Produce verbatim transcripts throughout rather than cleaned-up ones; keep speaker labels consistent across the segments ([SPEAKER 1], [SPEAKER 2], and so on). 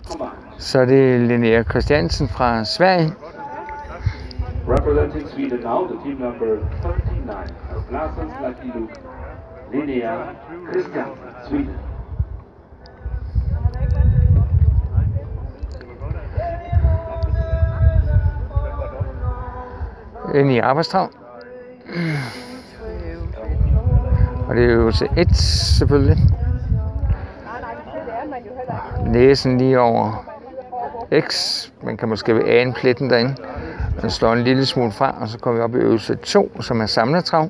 [SPEAKER 1] Så er det Linnea Christiansen fra Sverige.
[SPEAKER 2] Representing Sweden now, the team number thirty-nine, Glasses Lucky Luke, Linnea Christiansen, Sweden.
[SPEAKER 1] Ind i arbejdstrav. Og det er jo til et selvfølgelig. Næsen lige over X. Man kan måske ane pletten derinde. Man slår en lille smule fra, og så kommer vi op i øvelse to, som er samletrav.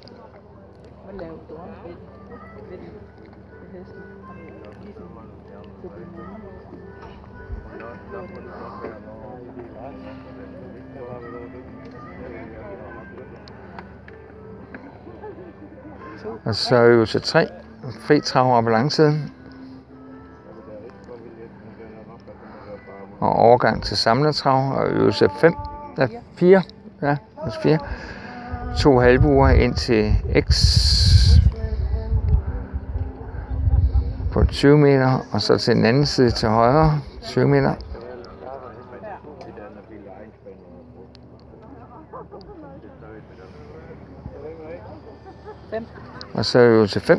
[SPEAKER 1] Og så øvelse tre, fri trav og på langsiden. Og overgang til samletrav og øvelse fem, ja, fire, ja, fire. To halvbuer ind til X på tyve meter, og så til den anden side til højre, tyve meter. Og så øvelse fem.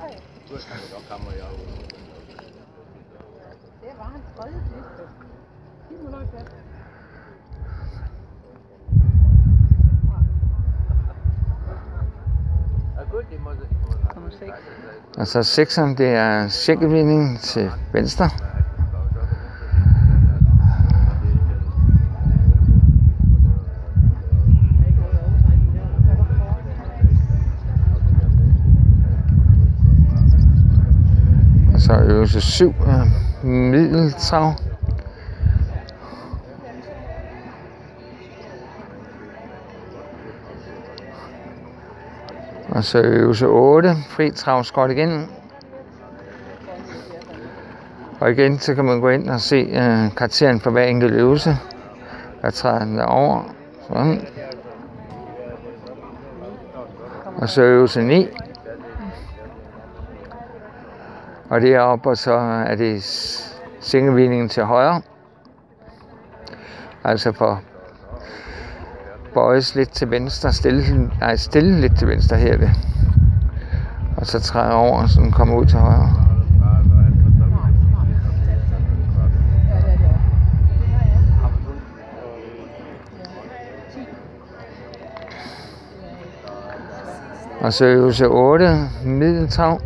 [SPEAKER 1] Og så sekseren, det er skænkelvridning til venstre. Og så øvelse syv, middeltrav. Og så øvelse otte, fri trav skråt igen. Og igen, så kan man gå ind og se øh, karakteren for hver enkelt øvelse. Der træder den derover. Sådan. Og så øvelse ni. Og deroppe, og så er det singlevidningen til højre. Altså for bøjes lidt til venstre, stille, nej, stille lidt til venstre her det. Og så træder over, så den kommer ud til højre. Og så øvelse otte, middeltrav.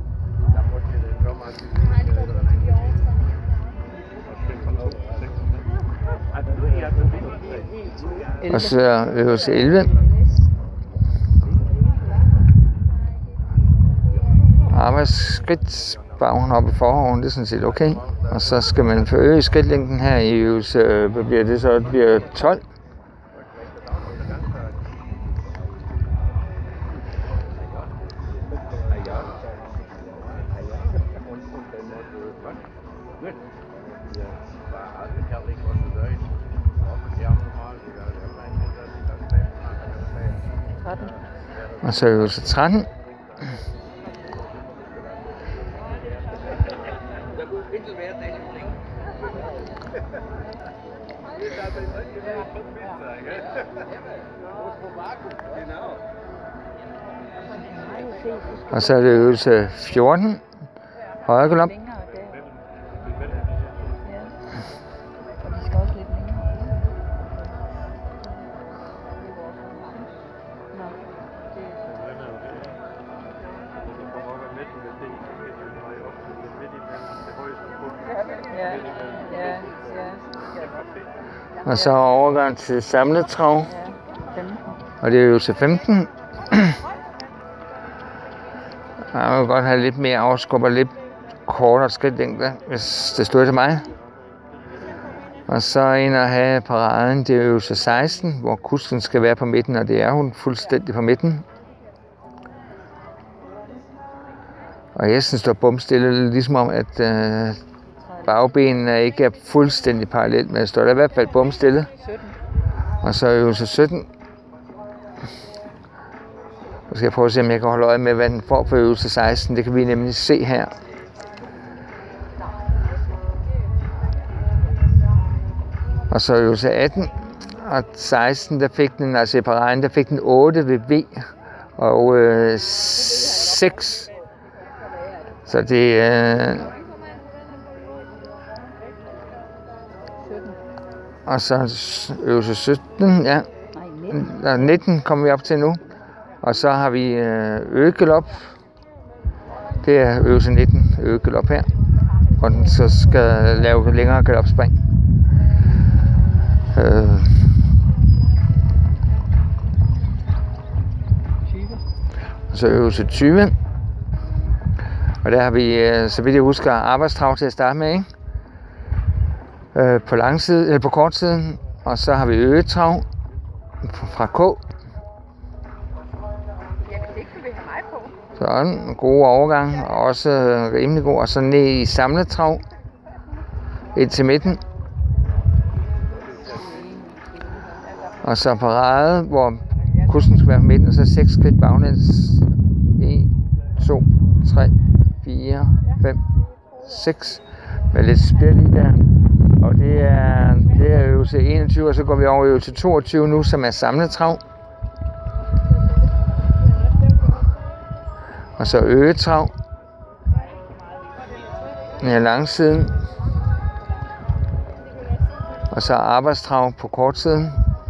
[SPEAKER 1] Og så øvelse elleve. Arbejdsskridt, baghånd op i forhånden, det er sådan set okay. Og så skal man forøge skridtlængden her i øvelse, hvad bliver det så? Det bliver tolv. Og så øvelse tretten. Og så er det øvelse fjorten. Højre galop. Og så overgang til samletrav. Og det er øvelse femten. Jeg vil godt have lidt mere afskub og lidt kortere skridtlængde, hvis det stod til mig. Og så ind og have paraden, det er øvelse seksten, hvor kusken skal være på midten, og det er hun fuldstændig på midten. Og hesten står bumstille, ligesom om, at øh, bagbenene ikke er fuldstændig parallelt, men det står der i hvert fald bumstille. Og så øvelse sytten. Nu skal jeg prøve at se, om jeg kan holde øje med, hvad den får for øvelse seksten. Det kan vi nemlig se her. Og så øvelse atten og seksten, der fik den, altså i parallellen, der fik den otte ved V og øh, seks. Så det er... Øh, og så øvelse sytten, ja. Nej, nitten kommer vi op til nu. Og så har vi øh, øgegalop. Det er øvelse nitten, øgegalop her. Og den så skal lave længere galopspring. Øh. Og så øvelse tyve. Og der har vi, øh, så vidt jeg husker, arbejdstrav til at starte med, ikke? Øh, på lang side, eller på kort siden. Og så har vi øgetrav fra K. Sådan, en god overgang, og også rimelig god. Og så ned i samlet trav, ind til midten. Og så parade, hvor kursen skal være på midten, og så seks skridt baglæns. en, to, tre, fire, fem, seks. Med lidt spil i der. Og det er, det er øvelse enogtyve, og så går vi over i øvelse toogtyve nu, som er samlet trav. Og så øgetrav. Ja, langsiden. Og så arbejdstrav på kortsiden.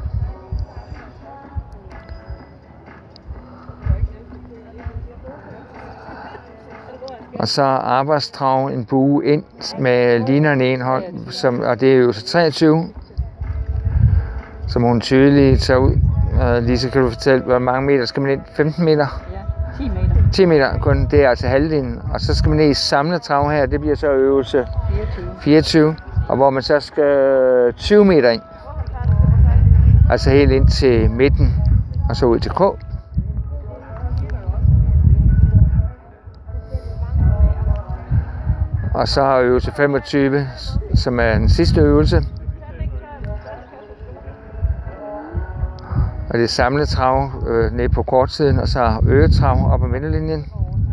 [SPEAKER 1] Og så arbejdstrav en bue ind med linerne i en hånd, som, og det er øvelse treogtyve, som hun tydeligt tager ud. Uh, Lise, kan du fortælle, hvor mange meter skal man ind? femten meter?
[SPEAKER 3] Ja, ti meter.
[SPEAKER 1] ti meter kun, det er altså halvdelen. Og så skal man ned i samlet trav her, det bliver så øvelse
[SPEAKER 3] fireogtyve.
[SPEAKER 1] fireogtyve, og hvor man så skal tyve meter ind. Altså helt ind til midten, og så ud til K. Og så har øvelse femogtyve, som er den sidste øvelse. Og det er samlet trav øh, nede på kortsiden, og så øgetrav op ad midterlinjen.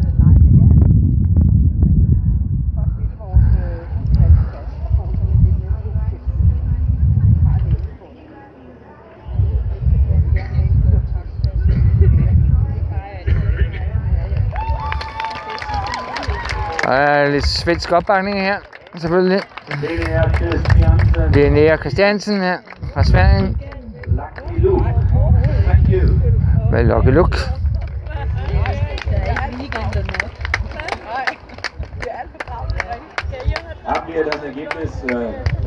[SPEAKER 1] Og der er lidt svensk opbakning her, selvfølgelig.
[SPEAKER 2] Linnea Christiansen.
[SPEAKER 1] Linnea Christiansen her fra Sverige.
[SPEAKER 2] Lucky Luke. Thank you.
[SPEAKER 1] Med Lucky Luke.
[SPEAKER 2] Haben wir das Ergebnis äh,